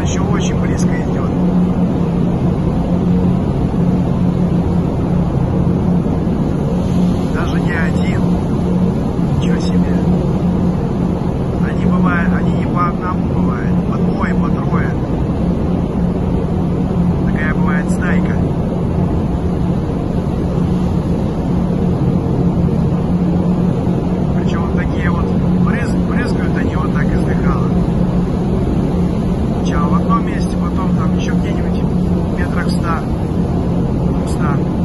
еще очень близко идет. Даже не один. Ничего себе. Они бывают, они не по одному бывают, по двое, по трое. Такая бывает стайка. Причем вот такие вот брызгают они вот так издыхало. Сначала в одном месте, потом там еще где-нибудь метрах 100, 200.